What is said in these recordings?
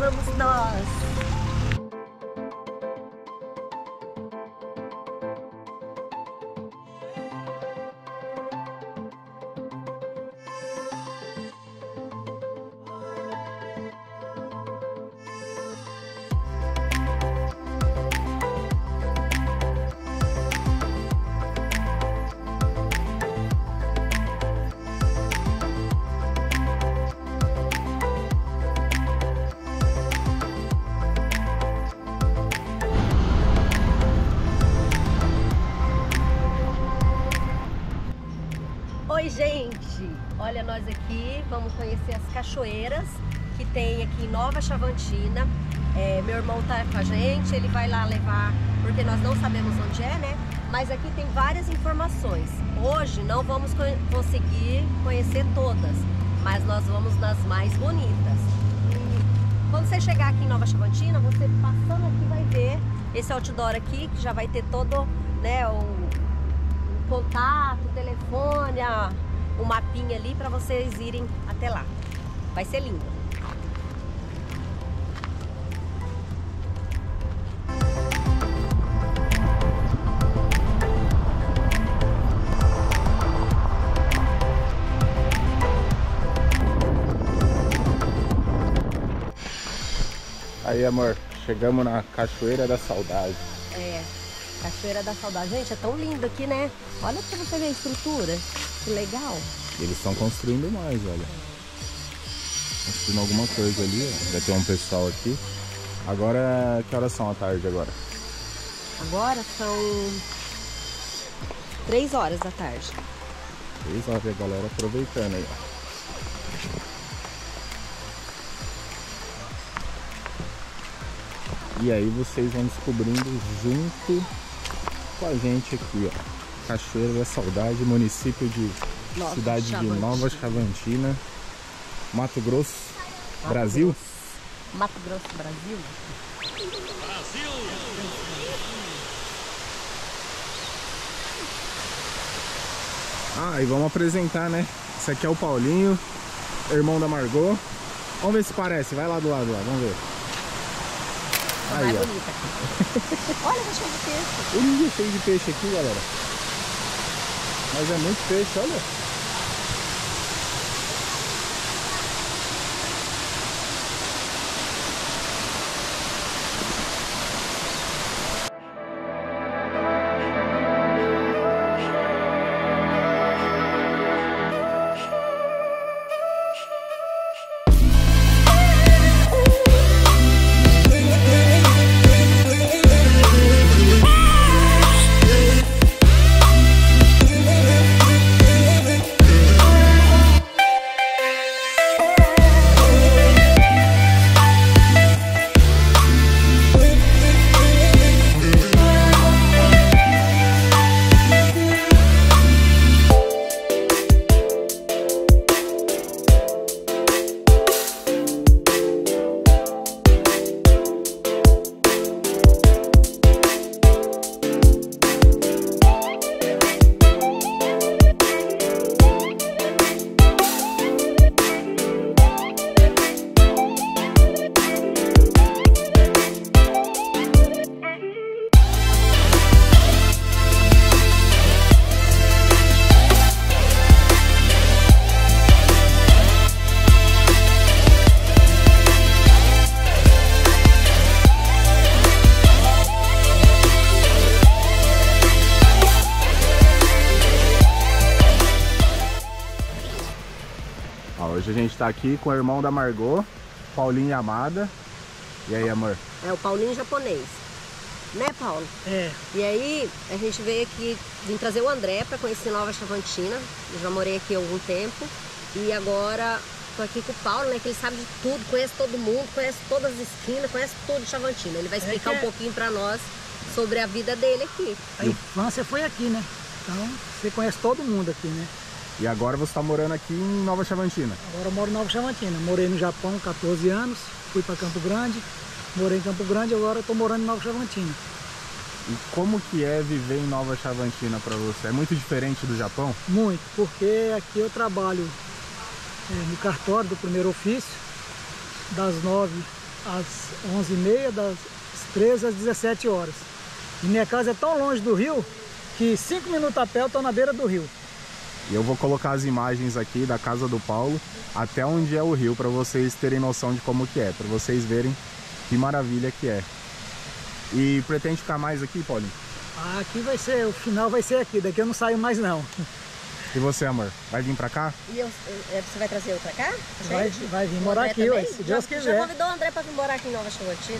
vamos nós! Oi gente, olha nós aqui, vamos conhecer as cachoeiras que tem aqui em Nova Chavantina. Meu irmão tá com a gente, ele vai lá levar, porque nós não sabemos onde é, né? Mas aqui tem várias informações. Hoje não vamos conseguir conhecer todas, mas nós vamos nas mais bonitas. E quando você chegar aqui em Nova Chavantina, você passando aqui vai ver esse outdoor aqui, que já vai ter todo, né, o contato, telefone, o mapinha ali para vocês irem até lá. Vai ser lindo. Aí, amor, chegamos na Cachoeira da Saudade. Cachoeira da Saudade. Gente, é tão lindo aqui, né? Olha pra você ver a estrutura. Que legal. Eles estão construindo mais, olha. Construindo alguma coisa ali, ó. Já tem um pessoal aqui. Agora, que horas são à tarde agora? Agora são 3 horas da tarde. 3 horas, a galera aproveitando aí, ó. E aí vocês vão descobrindo junto com a gente aqui, ó. Cachoeira da Saudade, município de cidade de Nova Chavantina, Mato Grosso, Brasil. Mato Grosso, Brasil. E vamos apresentar, né? Esse aqui é o Paulinho, irmão da Margot. Vamos ver se parece, vai lá do lado lá, vamos ver. Aí, mais ó. bonita. Olha, tá cheio de peixe. Olha, cheio de peixe aqui, galera. Mas é muito peixe, olha. Hoje a gente tá aqui com o irmão da Margot, Paulinho e Amada. E aí, amor? É o Paulinho japonês. Né, Paulo? É. E aí, a gente veio aqui, vim trazer o André para conhecer Nova Chavantina. Eu já morei aqui há algum tempo. E agora tô aqui com o Paulo, né, que ele sabe de tudo, conhece todo mundo, conhece todas as esquinas, conhece tudo de Chavantina. Ele vai explicar um pouquinho para nós sobre a vida dele aqui. A infância foi aqui, né? Então, você conhece todo mundo aqui, né? E agora você está morando aqui em Nova Chavantina? Agora eu moro em Nova Chavantina. Morei no Japão 14 anos, fui para Campo Grande, morei em Campo Grande, agora estou morando em Nova Chavantina. E como que é viver em Nova Chavantina para você? É muito diferente do Japão? Muito, porque aqui eu trabalho no cartório do primeiro ofício, das 9 às 11h30, das 13 às 17 horas. E minha casa é tão longe do rio que 5 minutos a pé eu estou na beira do rio. E eu vou colocar as imagens aqui da casa do Paulo até onde é o rio, para vocês terem noção de como que é, para vocês verem que maravilha que é. E pretende ficar mais aqui, Paulinho? Aqui vai ser, o final vai ser aqui, daqui eu não saio mais não. E você, amor, vai vir pra cá? E você vai trazer eu pra cá? Vai vir morar aqui, ué, se Deus quiser. Já convidou o André pra vir morar aqui em Nova Chavantina?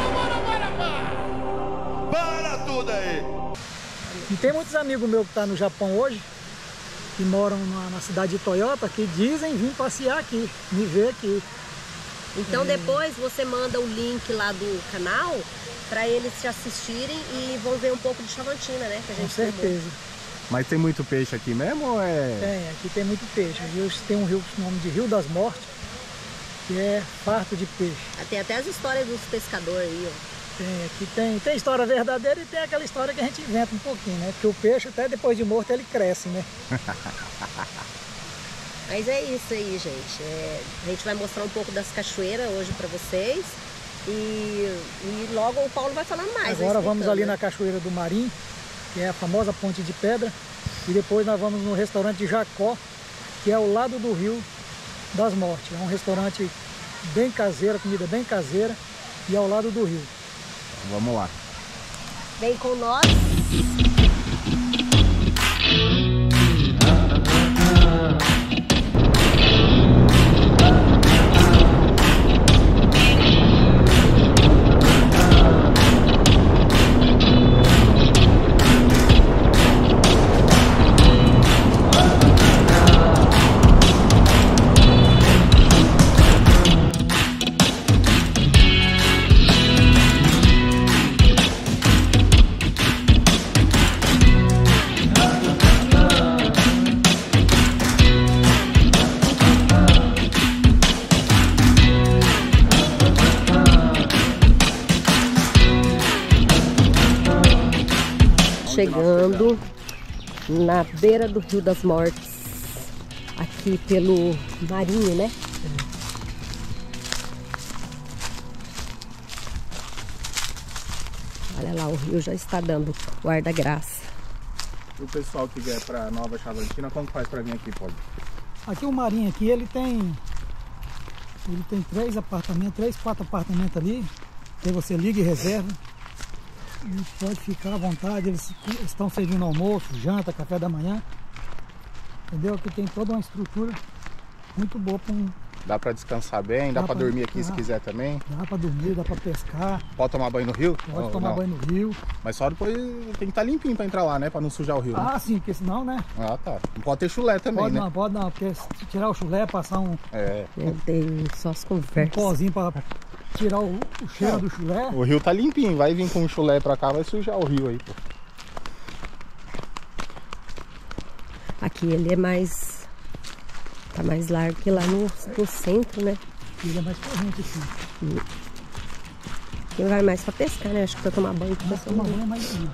Para tudo aí! E tem muitos amigos meus que estão no Japão hoje, que moram na cidade de Toyota, que dizem vir passear aqui, me ver aqui. Então depois você manda o link lá do canal para eles te assistirem e vão ver um pouco de Chavantina, né? Que a gente com certeza. Mas tem muito peixe aqui mesmo ou é... Tem, aqui tem muito peixe. Tem um rio com o nome de Rio das Mortes, que é farto de peixe. Tem até as histórias dos pescadores aí, ó. Tem história verdadeira e tem aquela história que a gente inventa um pouquinho, né? Porque o peixe até depois de morto ele cresce, né? Mas é isso aí, gente. A gente vai mostrar um pouco das cachoeiras hoje para vocês. E logo o Paulo vai falando mais. Agora vamos ali na Cachoeira do Marim, que é a famosa Ponte de Pedra. E depois nós vamos no restaurante Jacó, que é ao lado do Rio das Mortes. É um restaurante bem caseiro, comida bem caseira e ao lado do rio. Vamos lá. Vem com nós. Chegando na beira do Rio das Mortes, aqui pelo Marinho, né? Olha lá, o rio já está dando o ar da graça. E o pessoal que vier para Nova Chavantina, como faz para vir aqui, Paulo? Aqui o Marinho aqui, ele tem 3 apartamentos, 4 apartamentos ali. Aí você liga e reserva. E pode ficar à vontade, eles estão servindo almoço, janta, café da manhã. Entendeu? Aqui tem toda uma estrutura muito boa para Dá para descansar bem, dá para dormir aqui se quiser também. Dá para dormir, dá para pescar. Pode tomar banho no rio? Pode tomar banho no rio. Mas só depois tem que estar limpinho para entrar lá, né? Para não sujar o rio. Ah, né? sim, porque senão, né? Ah, tá. Não pode ter chulé também, pode, né? Não, pode não, porque se tirar o chulé, passar um... Meu Deus, só as conversas. Um pozinho para tirar o cheiro do chulé. O rio tá limpinho, vai vir com um chulé para cá, vai sujar o rio aí, pô. Aqui ele é mais... Tá mais largo que lá no centro, né? Ele é mais corrente assim. Quem vai mais pra pescar, né? Acho que pra tomar banho. Pra tomar banho é mais lindo.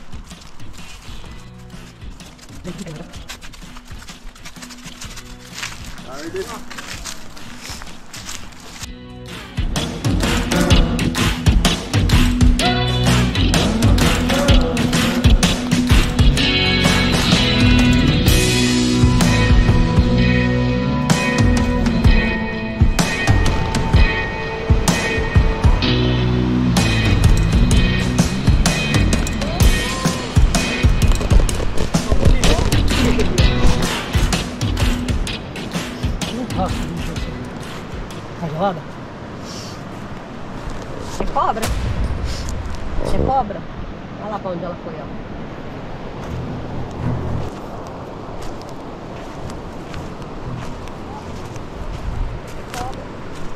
É cobra? É cobra? Olha lá pra onde ela foi, ó. É cobra.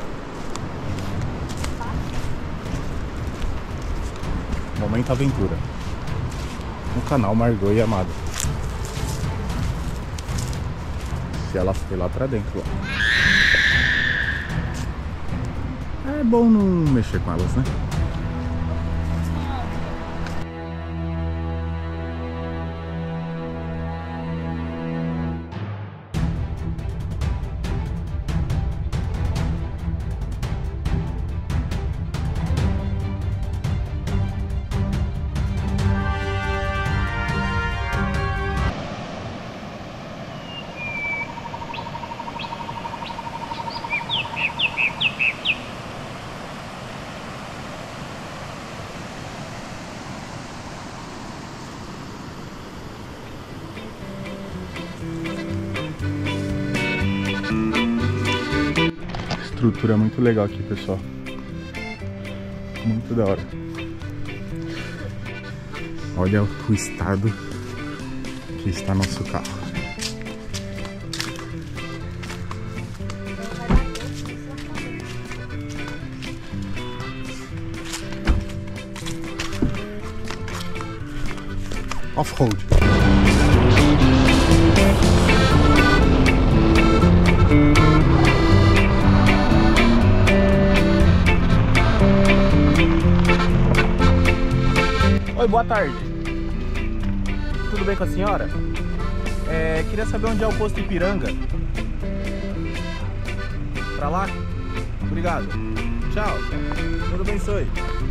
Momento aventura. No canal Margot e Amado. Se ela foi lá pra dentro, ó. É bom não mexer com elas, né? estrutura muito legal aqui, pessoal. Muito da hora. Olha o estado que está nosso carro. Off-road. Oi, boa tarde. Tudo bem com a senhora? Queria saber onde é o posto Ipiranga. Pra lá? Obrigado. Tchau. Tudo abençoe.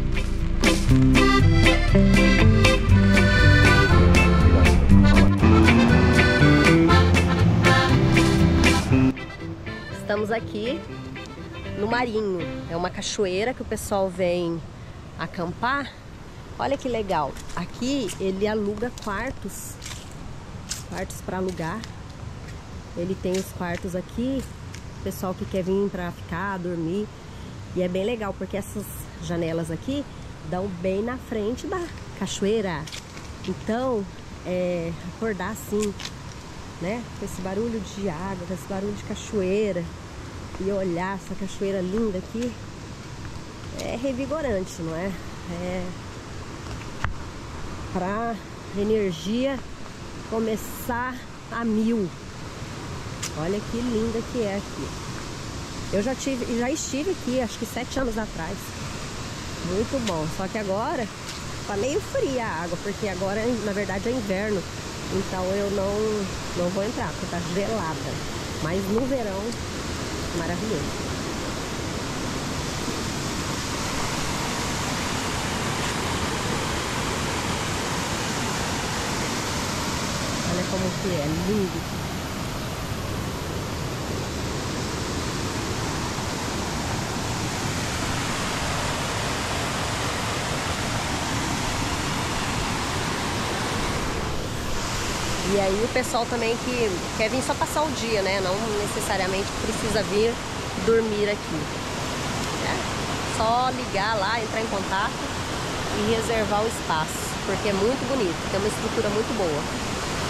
Estamos aqui no Marinho. É uma cachoeira que o pessoal vem acampar. Olha que legal. Aqui ele aluga quartos para alugar. Ele tem os quartos aqui, pessoal que quer vir para ficar, dormir. E é bem legal porque essas janelas aqui dão bem na frente da cachoeira. Então, acordar assim, né, com esse barulho de água, com esse barulho de cachoeira e olhar essa cachoeira linda aqui é revigorante, não é? Para energia começar a mil. Olha que linda que é aqui. Eu já estive aqui, acho que 7 anos atrás. Muito bom. Só que agora tá meio fria a água, porque agora na verdade é inverno. Então eu não vou entrar, porque tá gelada. Mas no verão, maravilhoso. Olha como que é, lindo. E aí o pessoal também que quer vir só passar o dia, né? Não necessariamente precisa vir dormir aqui. É só ligar lá, entrar em contato e reservar o espaço, porque é muito bonito, tem uma estrutura muito boa.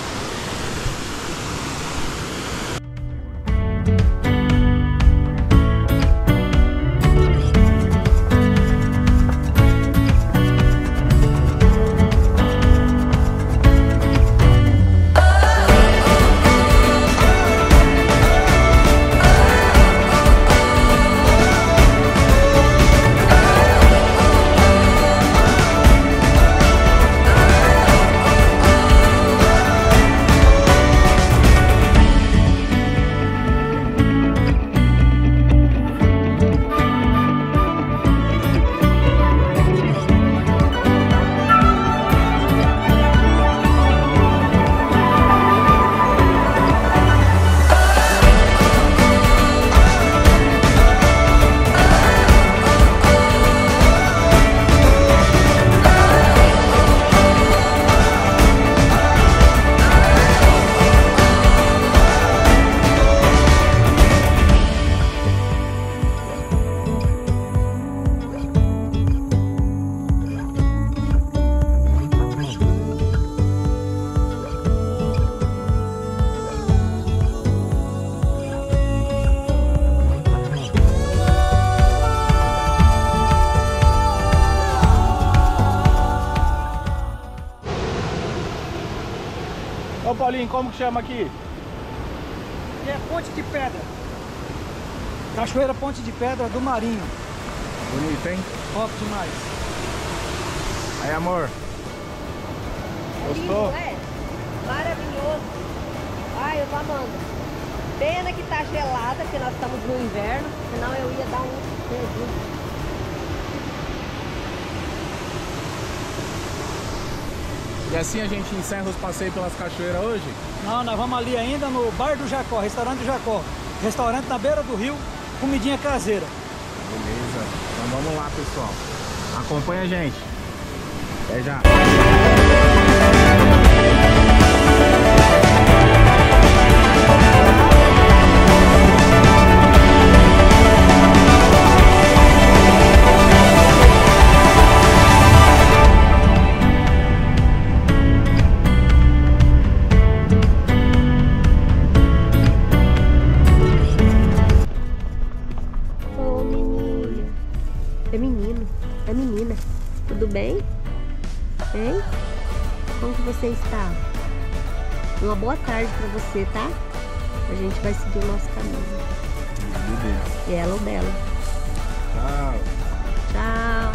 Ô Paulinho, como que chama aqui? É Ponte de Pedra. Cachoeira Ponte de Pedra do Marinho. Bonito, hein? Top demais. Aí, amor. Gostou? Lindo, é? Maravilhoso. Ai, eu tô amando. Pena que tá gelada, porque nós estamos no inverno, senão eu ia dar um perdido. E assim a gente encerra os passeios pelas cachoeiras hoje? Não, nós vamos ali ainda no Bar do Jacó, restaurante do Jacó. Restaurante na beira do rio, comidinha caseira. Beleza. Então vamos lá, pessoal. Acompanha a gente. Até já. Uma boa tarde pra você, tá? A gente vai seguir o nosso caminho. E ela ou dela. Tchau. Tchau.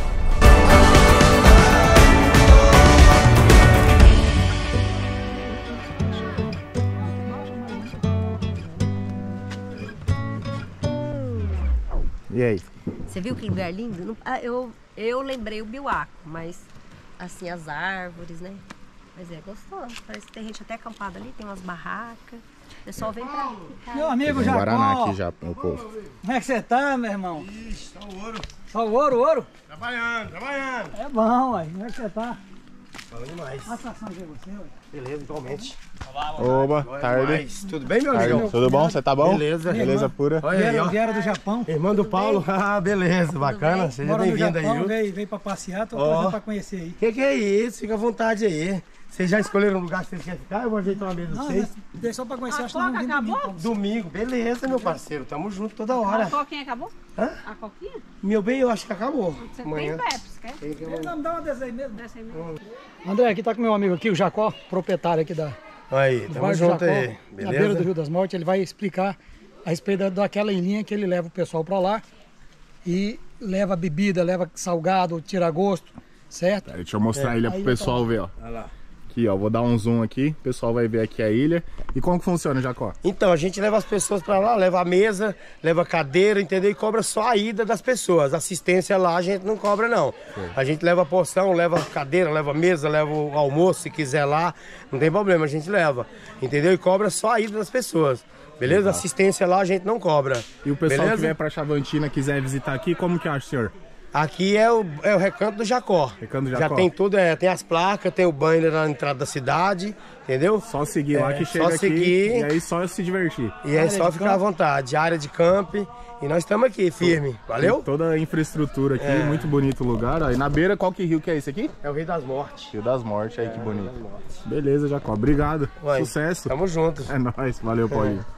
E aí? Você viu que lugar lindo? Não, eu lembrei o Biwako, mas assim, as árvores, né? Mas é gostoso. Parece que tem gente até acampada ali, tem umas barracas. O pessoal vem pra ali. Meu amigo Tem Jacó. Guaraná aqui já, meu povo. Como é que você tá, meu irmão? Ixi, só o ouro. Só o ouro? Trabalhando, trabalhando. É bom, ué. Como é que você tá? Fala demais. Satisfação de você, ué. Beleza, igualmente. Oba, tarde. Demais. Tudo bem, meu Tarde. amigo? Tudo bom? Você tá bom? Beleza. Beleza pura. Olha aí, ó. Vieram do Japão. Irmão do Paulo. Ah, beleza, bacana. Seja Moram no bem-vindo aí, Japão, viu? veio pra passear, tô Ó. fazendo pra conhecer aí. Que é isso? Fica à vontade aí. Vocês já escolheram o lugar que vocês querem ficar? Eu vou ajeitar uma mesa pra Não, vocês. mas só pra conhecer, acho que não vim domingo. Domingo, beleza, meu parceiro. Tamo junto toda hora. A coquinha acabou? Hã? A coquinha? Meu bem, eu acho que acabou. Você Amanhã. tem Pepsi, quer? Não, me dá uma dessa aí mesmo. Dessa aí mesmo. André, aqui tá com meu amigo aqui, o Jacó, proprietário aqui da Aí, do tamo bairro junto Jacó, aí. na beira do Beleza? Rio das Mortes. Ele vai explicar a respeito daquela ilhinha que ele leva o pessoal pra lá e leva bebida, leva salgado, tira gosto, certo? Deixa eu mostrar a ilha pro pessoal ver, ó. Olha lá. Aqui, ó, vou dar um zoom aqui, o pessoal vai ver aqui a ilha. E como que funciona, Jacó? Então, a gente leva as pessoas pra lá, leva a mesa, leva a cadeira, entendeu? E cobra só a ida das pessoas. Assistência lá a gente não cobra, não. A gente leva a porção, leva a cadeira, leva a mesa, leva o almoço, se quiser lá. Não tem problema, a gente leva. Entendeu? E cobra só a ida das pessoas. Beleza? Assistência lá a gente não cobra. E o pessoal beleza? que vier pra Chavantina quiser visitar aqui, como que acha, senhor? Aqui é o Recanto do Jacó. Recanto do Já Jacó. tem tudo, tem as placas, tem o banner na entrada da cidade, entendeu? Só seguir lá que só chega aqui seguir. e aí só se divertir. E aí só ficar à vontade, área de camping. E nós estamos aqui, firme. Valeu? Tem toda a infraestrutura aqui, muito bonito o lugar. Ó. E na beira, qual que rio que é esse aqui? É o Rei das Mortes. Rio das Mortes, aí que bonito. Beleza, Jacó. Obrigado. Uai, Sucesso. Tamo junto. É nóis. Valeu, Paulinho.